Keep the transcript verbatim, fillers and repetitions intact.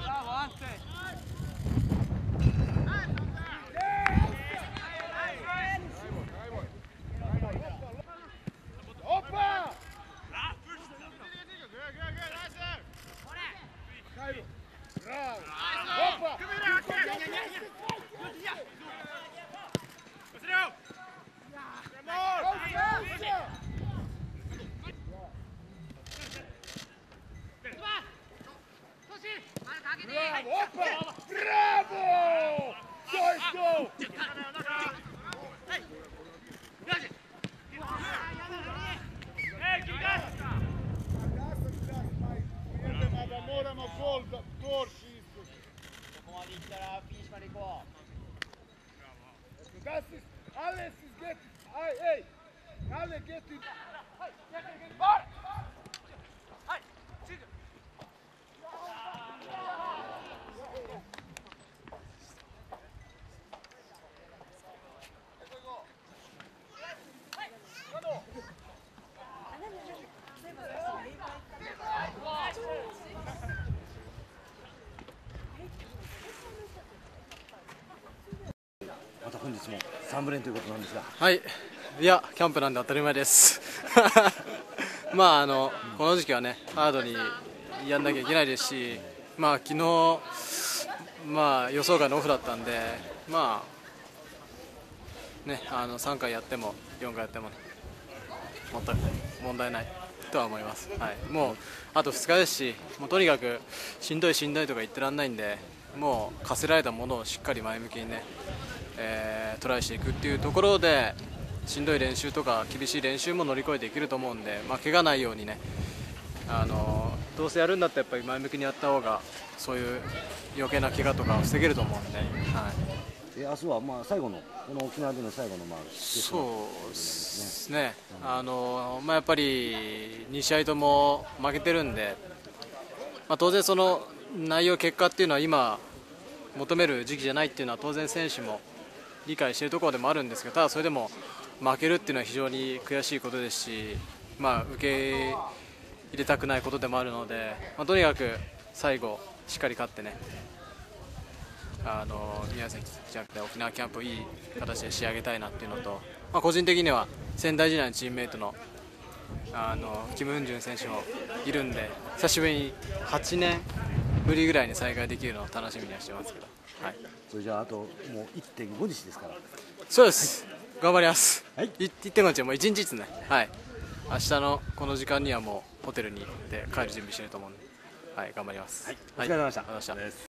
また本日もさんぶ連ということなんですが、 はい、いやキャンプなんで当たり前ですまああの、うん、この時期はねハードにやんなきゃいけないですし、まあ昨日まあ予想外のオフだったんで、まあねあのさんかいやってもよんかいやっても全く問題ないとは思います。はい、もうあとふつかですし、もうとにかくしんどいしんどいとか言ってらんないんで、もう課せられたものをしっかり前向きにね、えー、トライしていくっていうところで、しんどい練習とか厳しい練習も乗り越えていけると思うんで、まあ、怪我ないようにね、あのどうせやるんだったらやっぱり前向きにやった方がそういう余計な怪我とかを防げると思うんで、はい、 え明日はまあ最後のこの沖縄での最後のまあそうですね、うん、あのまあ、やっぱりに試合とも負けてるんで、まあ、当然その内容結果っていうのは今求める時期じゃないっていうのは当然選手も理解しているところでもあるんですけど、ただそれでも負けるっていうのは非常に悔しいことですし、まあ、受け入れたくないことでもあるので、まあ、とにかく最後しっかり勝ってね、あの宮崎じゃなくて沖縄キャンプをいい形で仕上げたいなっていうのと、まあ、個人的には仙台時代のチームメイトのあのキム・ウンジュン選手もいるんで、久しぶりにはちねんぶりぐらいに再会できるのを楽しみにはしてますけど、はい、 それじゃああともう いってんご 日ですから。 そうです、はい、頑張ります、 はい、 いってんご 日はもういちにちですね、はい、明日のこの時間にはもうホテルに行って帰る準備してると思うんで、はい、頑張ります。 はい、お疲れ様でした。 はい、ありがとうございました。